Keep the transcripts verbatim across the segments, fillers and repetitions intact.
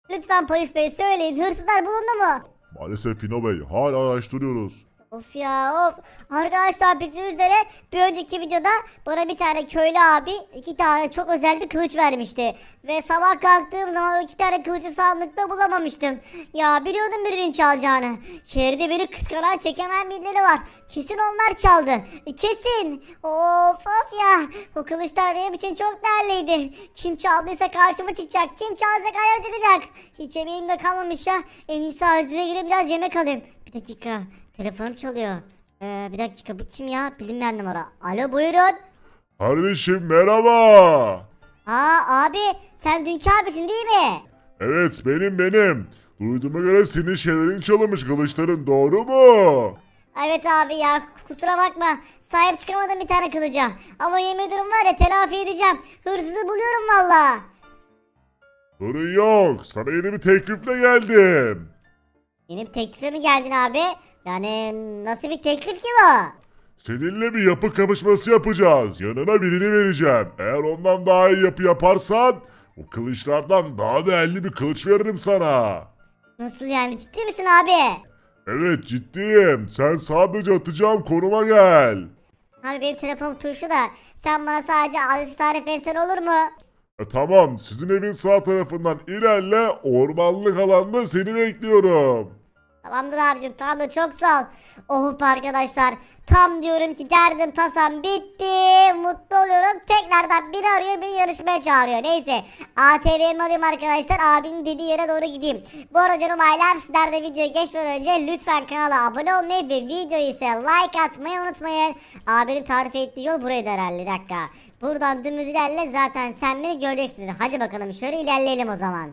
Lütfen polis bey söyleyin, hırsızlar bulundu mu? Maalesef Fino Bey, hala araştırıyoruz. Of ya of. Arkadaşlar bildiğiniz üzere bir önceki videoda bana bir tane köylü abi iki tane çok özel bir kılıç vermişti. Ve sabah kalktığım zaman o iki tane kılıcı sandıkta bulamamıştım. Ya biliyordum birinin çalacağını. Şehirde beni kıskanan çekemeyen birileri var. Kesin onlar çaldı. E, Kesin. Of of ya. O kılıçlar benim için çok değerliydi. Kim çaldıysa karşıma çıkacak. Kim çaldıysa karşıma çıkacak. Hiç yemeğim de kalmamış ya. En iyisi ağzıma girip biraz yemek alayım. Bir dakika. Telefonum çalıyor. Ee, bir dakika bu kim ya? Bilinmeyen numara. Alo buyurun. Kardeşim merhaba. Aa abi sen dünkü abisin değil mi? Evet benim benim. Duyduğuma göre senin şeylerin çalınmış, kılıçların, doğru mu? Evet abi ya kusura bakma. Sahip çıkamadım bir tane kılıca. Ama yemin ediyorum var ya telafi edeceğim. Hırsızı buluyorum valla. Sorun yok. Sana yeni bir teklifle geldim. Yeni bir teklife mi geldin abi? Yani nasıl bir teklif ki bu? Seninle bir yapı kapışması yapacağız. Yanına birini vereceğim. Eğer ondan daha iyi yapı yaparsan o kılıçlardan daha değerli bir kılıç veririm sana. Nasıl yani ciddi misin abi? Evet ciddiyim. Sen sadece atacağım konuma gel. Abi benim telefonum tuşu da sen bana sadece adresi tarif etsen olur mu? E, tamam, sizin evin sağ tarafından ilerle, ormanlık alanda seni bekliyorum. Tamamdır abicim tamamdır çok sağ ol. Oh arkadaşlar tam diyorum ki derdim tasam bitti. Mutlu oluyorum. Tekrardan biri arıyor beni yarışmaya çağırıyor. Neyse A T V'mi alayım arkadaşlar. Abinin dediği yere doğru gideyim. Bu arada canım ailem sizler de videoya geçmeden önce lütfen kanala abone olmayı ve videoyu ise like atmayı unutmayın. Abinin tarif ettiği yol buraydı herhalde bir dakika. Buradan dümdüz ilerle zaten sen beni göreceksin. Hadi bakalım şöyle ilerleyelim o zaman.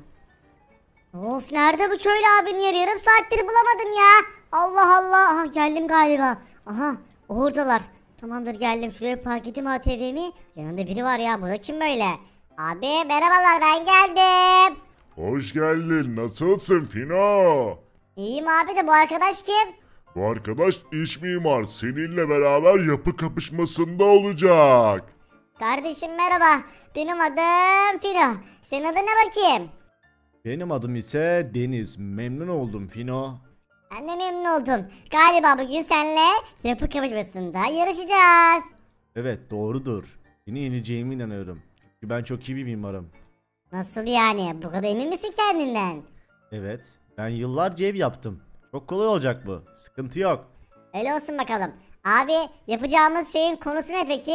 Of nerede bu köylü abinin yeri, yarım saattir bulamadım ya. Allah Allah. Aha geldim galiba. Aha oradalar. Tamamdır geldim, şuraya park edeyim A T V'mi. Yanında biri var ya, bu da kim böyle? Abi merhabalar ben geldim. Hoş geldin, nasılsın Fino? İyiyim abi de bu arkadaş kim? Bu arkadaş iç mimar, seninle beraber yapı kapışmasında olacak. Kardeşim merhaba. Benim adım Fino. Senin adın ne bakayım? Benim adım ise Deniz. Memnun oldum Fino. Ben de memnun oldum. Galiba bugün seninle yapı kapışmasında yarışacağız. Evet doğrudur. Seni yeneceğime inanıyorum. Çünkü ben çok iyi bir mimarım. Nasıl yani? Bu kadar emin misin kendinden? Evet ben yıllarca ev yaptım. Çok kolay olacak bu. Sıkıntı yok. Öyle olsun bakalım. Abi yapacağımız şeyin konusu ne peki?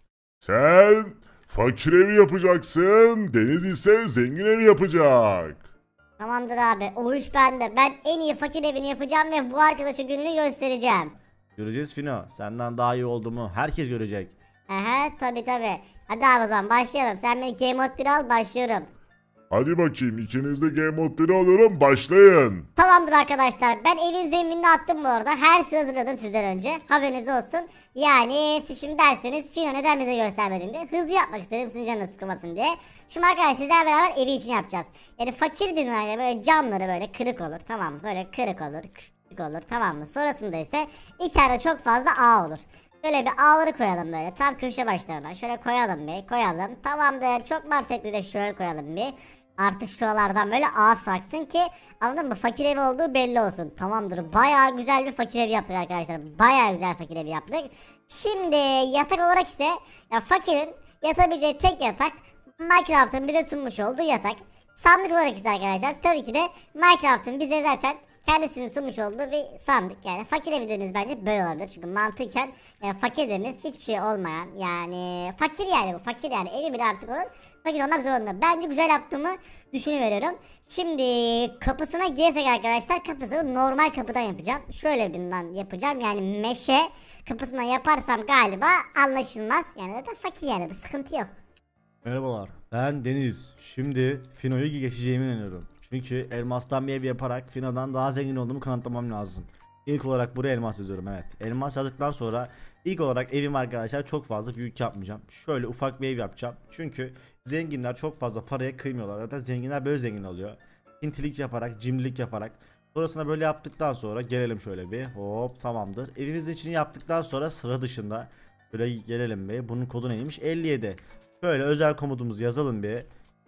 Sen fakir evi yapacaksın, Deniz ise zengin evi yapacak. Tamamdır abi. O iş bende. Ben en iyi fakir evini yapacağım ve bu arkadaşa gününü göstereceğim. Göreceğiz Fino. Senden daha iyi olduğumu herkes görecek. Aha tabi tabi. Hadi abi o zaman başlayalım. Sen beni Game Mode bir al, başlıyorum. Hadi bakayım, ikiniz de game modları alıyorum, başlayın. Tamamdır arkadaşlar. Ben evin zeminini attım bu arada. Her şeyi hazırladım sizden önce. Haberiniz olsun. Yani siz şimdi derseniz Fino neden bize göstermedin diye. Hızlı yapmak istedim sizin canınız sıkılmasın diye. Şimdi arkadaşlar sizlerle beraber evi için yapacağız. Yani fakir dinlerce böyle camları böyle kırık olur. Tamam mı? Böyle kırık olur. Küçük olur. Tamam mı? Sonrasında ise içeride çok fazla ağ olur. Şöyle bir ağları koyalım böyle. Tam köşe başlarına. Şöyle koyalım bir. Koyalım. Tamamdır. Çok mantıklı da şöyle koyalım bir. Artık şuralardan böyle ağ saksın ki anladın mı? Fakir evi olduğu belli olsun. Tamamdır. Bayağı güzel bir fakir evi yaptık arkadaşlar. Bayağı güzel fakir evi yaptık. Şimdi yatak olarak ise ya fakirin yatabileceği tek yatak Minecraft'ın bize sunmuş olduğu yatak. Sandık olarak ise arkadaşlar tabii ki de Minecraft'ın bize zaten kendisinin sunmuş olduğu bir sandık. Yani fakir evi dediniz bence böyle olabilir. Çünkü mantıken yani fakir dediniz hiçbir şey olmayan yani fakir yani bu fakir yani evi bile artık onun fakir olmak zorunda. Bence güzel yaptığımı düşünüveriyorum. Şimdi kapısına girsek arkadaşlar kapısını normal kapıdan yapacağım. Şöyle birinden yapacağım yani meşe kapısına yaparsam galiba anlaşılmaz. Yani zaten fakir yani bir sıkıntı yok. Merhabalar. Ben Deniz. Şimdi Fino'yu geçeceğime inanıyorum. Çünkü elmastan bir ev yaparak Fino'dan daha zengin olduğumu kanıtlamam lazım. İlk olarak buraya elmas yazıyorum, evet. Elmas yazdıktan sonra ilk olarak evim arkadaşlar çok fazla büyük yapmayacağım. Şöyle ufak bir ev yapacağım. Çünkü zenginler çok fazla paraya kıymıyorlar. Zaten zenginler böyle zengin oluyor. Pintilik yaparak, cimrilik yaparak. Sonrasında böyle yaptıktan sonra gelelim şöyle bir. Hop tamamdır. Evimizin içini yaptıktan sonra sıra dışında böyle gelelim bir. Bunun kodu neymiş? elli yedi. Şöyle özel komutumuzu yazalım bir.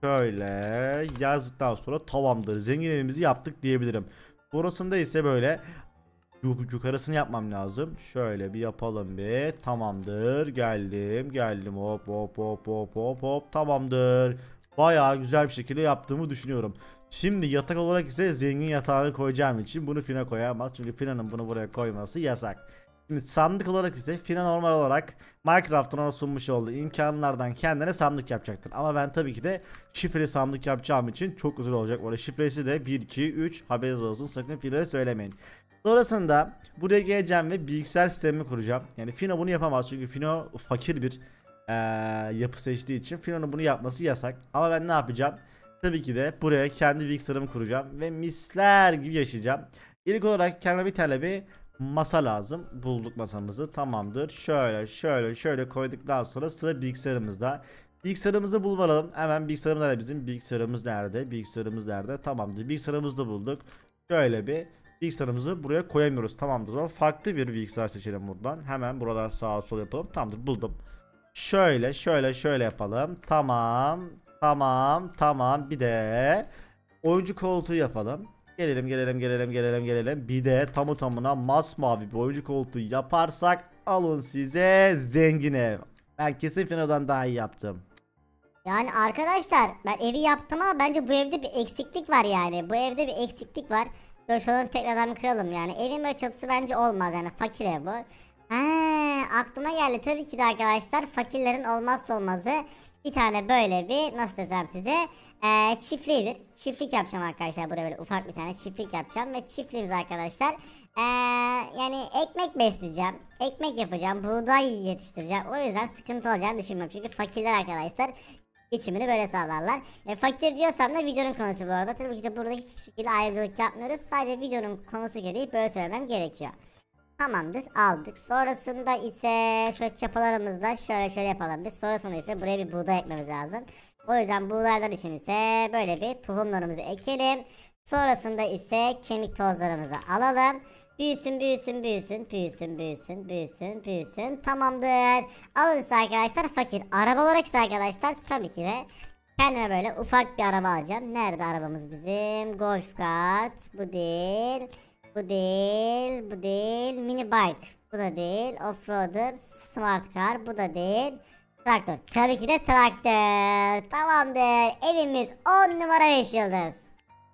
Şöyle yazdıktan sonra tamamdır. Zengin evimizi yaptık diyebilirim. Burasında ise böyle yuk- yukarısını yapmam lazım. Şöyle bir yapalım bir. Tamamdır. Geldim. Geldim. Hop hop hop hop hop hop. Tamamdır. Bayağı güzel bir şekilde yaptığımı düşünüyorum. Şimdi yatak olarak ise zengin yatağını koyacağım için bunu Fina koyamaz. Çünkü Fina'nın bunu buraya koyması yasak. Şimdi sandık olarak ise Fina normal olarak Minecraft'ın ona sunmuş olduğu imkanlardan kendine sandık yapacaktır. Ama ben tabii ki de şifreli sandık yapacağım için çok güzel olacak. Orada şifresi de bir iki üç, haberiniz olsun, sakın Fina'ya söylemeyin. Sonrasında buraya geleceğim ve bilgisayar sistemimi kuracağım. Yani Fino bunu yapamaz çünkü Fino fakir bir ee, yapı seçtiği için Fino'nun bunu yapması yasak. Ama ben ne yapacağım? Tabii ki de buraya kendi bilgisayarımı kuracağım ve misler gibi yaşayacağım. İlk olarak kendime bir tane bir masa lazım. Bulduk masamızı, tamamdır. Şöyle şöyle şöyle koyduktan sonra sıra bilgisayarımızda. Bilgisayarımızı bulmalım. Hemen bilgisayarımız nerede bizim? Bilgisayarımız nerede? Bilgisayarımız nerede? Tamamdır. Bilgisayarımızı da bulduk. Şöyle bir bilgisayarımızı buraya koyamıyoruz. Tamamdır. Ama farklı bir bilgisayar seçelim buradan. Hemen buradan sağa sola yapalım. Tamamdır, buldum. Şöyle şöyle şöyle yapalım. Tamam. Tamam. Tamam. Bir de oyuncu koltuğu yapalım. Gelelim gelelim gelelim gelelim gelelim. Bir de tamı tamına masmavi bir oyuncu koltuğu yaparsak alın size zengin ev. Ben kesin Fino'dan daha iyi yaptım. Yani arkadaşlar ben evi yaptım ama bence bu evde bir eksiklik var yani. Bu evde bir eksiklik var. Dur şunu tekrardan bir kıralım yani. Evin böyle çatısı bence olmaz yani, fakir ev bu. He, aklıma geldi tabii ki de arkadaşlar, fakirlerin olmazsa olmazı bir tane böyle bir, nasıl desem size, ee, çiftliğidir. Çiftlik yapacağım arkadaşlar, buraya böyle ufak bir tane çiftlik yapacağım ve çiftliğimiz arkadaşlar ee, yani ekmek besleyeceğim, ekmek yapacağım, buğday yetiştireceğim. O yüzden sıkıntı olacağını düşünmüyorum çünkü fakirler arkadaşlar geçimini böyle sağlarlar. E, fakir diyorsam da videonun konusu bu arada. Tabii ki de burada hiçbir şekilde ayrımcılık yapmıyoruz. Sadece videonun konusu gereği böyle söylemem gerekiyor. Tamamdır, aldık. Sonrasında ise şöyle çapalarımızla şöyle şöyle yapalım biz. Sonrasında ise buraya bir buğday ekmemiz lazım. O yüzden buğdaylar için ise böyle bir tohumlarımızı ekelim. Sonrasında ise kemik tozlarımızı alalım. Büyüsün büyüsün büyüsün büyüsün büyüsün büyüsün büyüsün. Tamamdır. Alın ise arkadaşlar fakir. Araba olarak ise arkadaşlar tabii ki de kendime böyle ufak bir araba alacağım. Nerede arabamız bizim? Golf kart. Bu değil. Bu değil. Bu değil. Mini bike. Bu da değil. Offroader. Smart car. Bu da değil. Traktör. Tabii ki de traktör. Tamamdır. Evimiz on numara beş yıldız.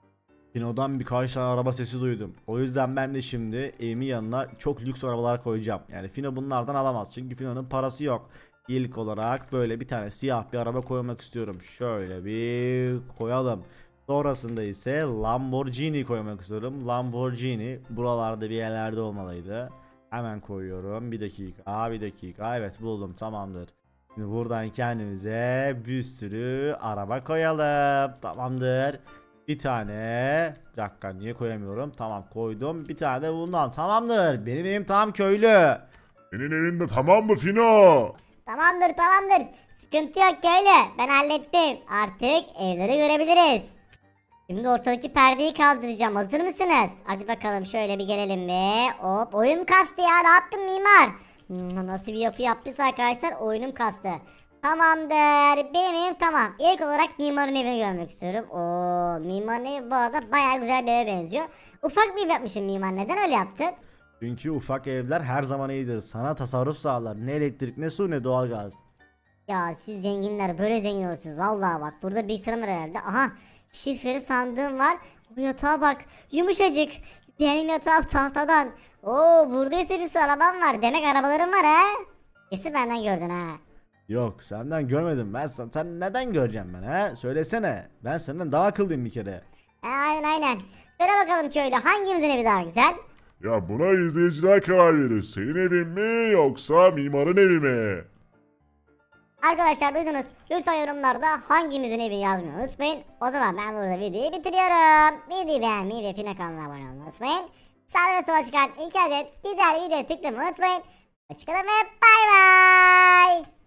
Fino'dan birkaç tane araba sesi duydum. O yüzden ben de şimdi evimin yanına çok lüks arabalar koyacağım. Yani Fino bunlardan alamaz çünkü Fino'nun parası yok. İlk olarak böyle bir tane siyah bir araba koymak istiyorum. Şöyle bir koyalım. Sonrasında ise Lamborghini koymak istiyorum. Lamborghini buralarda bir yerlerde olmalıydı. Hemen koyuyorum. Bir dakika, bir dakika. Evet, buldum, tamamdır. Şimdi buradan kendimize bir sürü araba koyalım. Tamamdır. Bir tane. Bir dakika, niye koyamıyorum? Tamam, koydum. Bir tane de bundan. Tamamdır. Benim evim tam köylü. Senin evinde tamam mı Fino? Tamamdır tamamdır. Sıkıntı yok köylü. Ben hallettim. Artık evleri görebiliriz. Şimdi ortadaki perdeyi kaldıracağım. Hazır mısınız? Hadi bakalım şöyle bir gelelim mi? Hop, oyun kastı ya. Ne yaptın mimar? Hmm, nasıl bir yapı yaptıysa arkadaşlar, oyunum kastı. Tamamdır. Benim evim tamam. İlk olarak mimarın evini görmek istiyorum. Oo, mimarın evi bu arada baya güzel bir eve benziyor. Ufak bir ev yapmışım mimar. Neden öyle yaptın? Çünkü ufak evler her zaman iyidir. Sana tasarruf sağlar. Ne elektrik, ne su, ne doğalgaz. Ya siz zenginler böyle zengin olursunuz. Vallahi bak, burada bilgisayarım var herhalde. Aha, şifreli sandığım var. Bu yatağa bak, yumuşacık. Benim yatağım tahtadan. Oo, burada ise bir sürü arabam var. Demek arabalarım var ha. Kesin benden gördün ha. Yok, senden görmedim. Ben sen, sen neden göreceğim ben ha? Söylesene. Ben senden daha akıllıyım bir kere. E, aynen aynen. Söyle bakalım köylü, hangimizin evi daha güzel? Ya buna izleyiciler karar verir. Senin evin mi yoksa mimarın evi mi? Arkadaşlar duydunuz. Lütfen yorumlarda hangimizin evini yazmayı unutmayın. O zaman ben burada videoyu bitiriyorum. Videoyu beğenmeyi ve Fina kanalına abone olmayı unutmayın. Sağda ve sola çıkan iki adet güzel video tıklamayı unutmayın. Hoşçakalın ve bay bay.